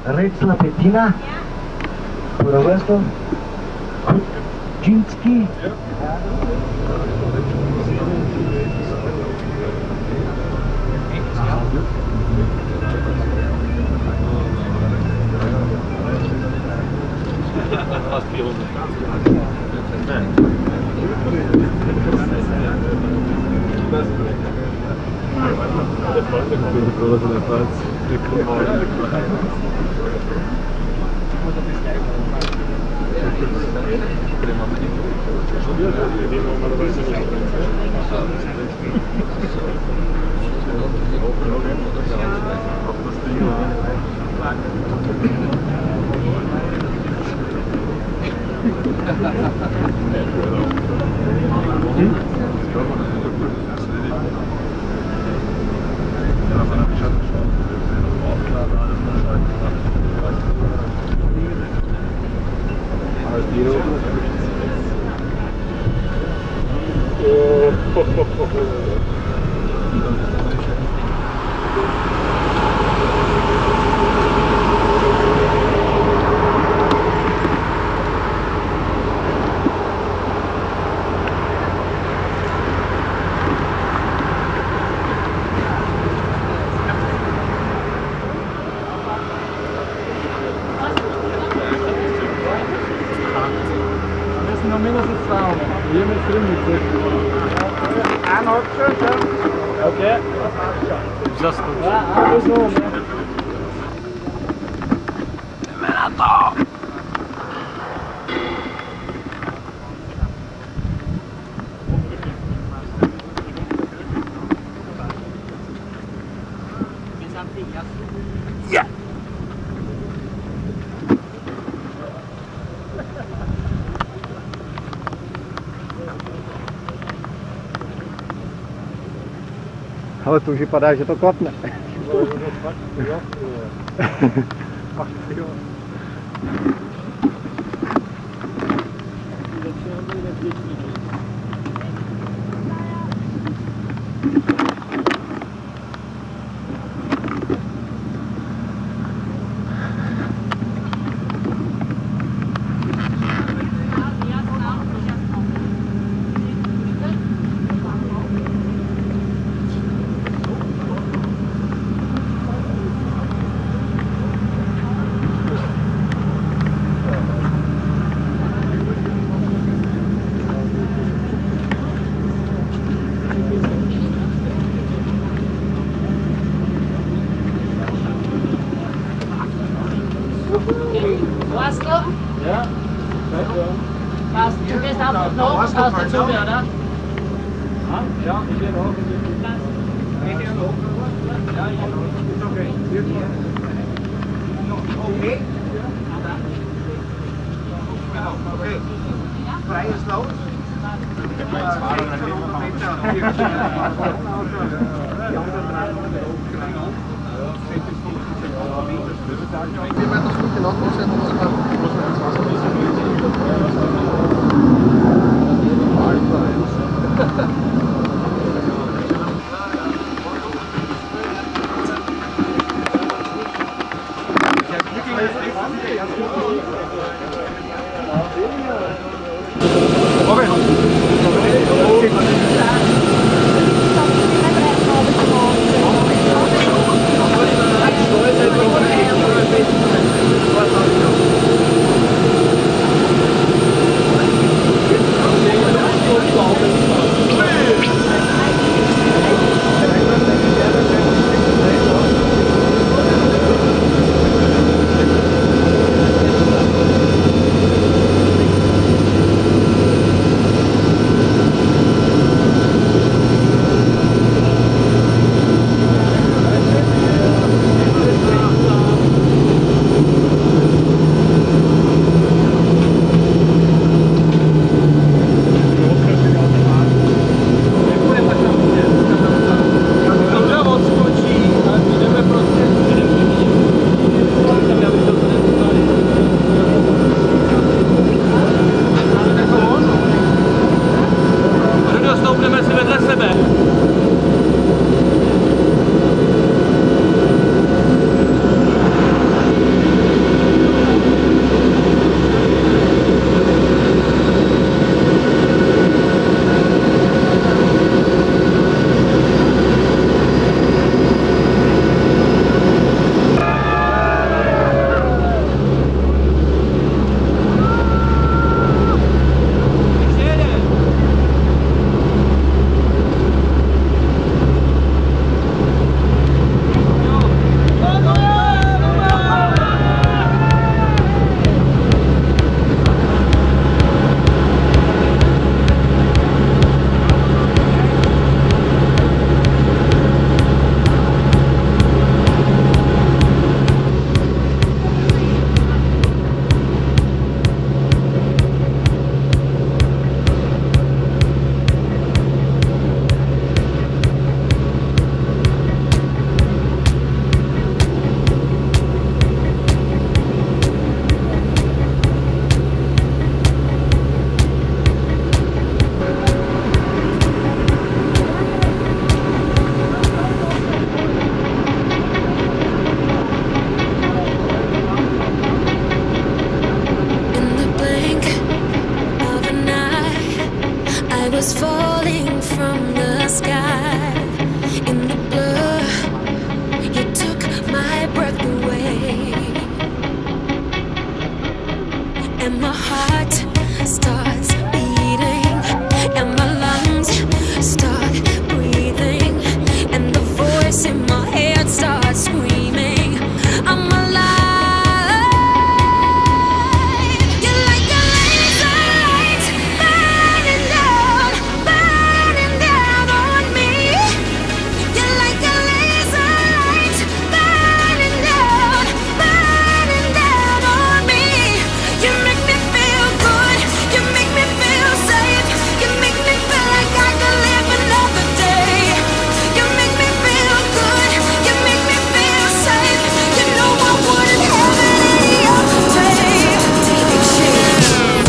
Red Slapetina. Porovesto. Kutczynski. Noch mindestens 200. Hier mit drin mit 1,5 schon, ja. Okay. Just ja, alles so, ne? Ja. Ale to už vypadá, že to klapne. Hast du? Ja. Passt. Du gehst einfach noch und hast dazu mehr, oder? Ja, ich gehe noch. Okay. Okay. Freie Sloot. Je bent als goed in land moet zetten, dan was falling from the sky. In the blur, you took my breath away, and my heart starts beating, and my lungs start breathing, and the voice in my head starts screaming, I'm alive. You're like a laser light burning down on me. You're like a laser light burning down on me. You make me feel good, you make me feel safe, you make me feel like I could live another day. You make me feel good, you make me feel safe. You know I wouldn't have it any other way. Take shape.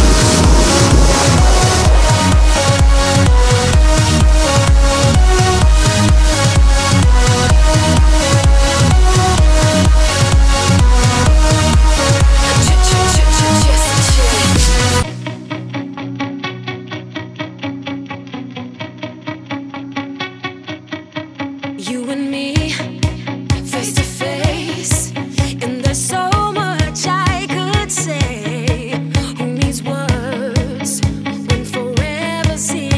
You and me, face to face, and there's so much I could say. Who needs words when forever seems